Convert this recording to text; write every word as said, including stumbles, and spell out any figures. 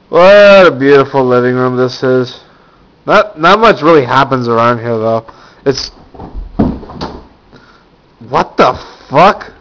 What a beautiful living room this is. Not not much really happens around here though. It's what the fuck?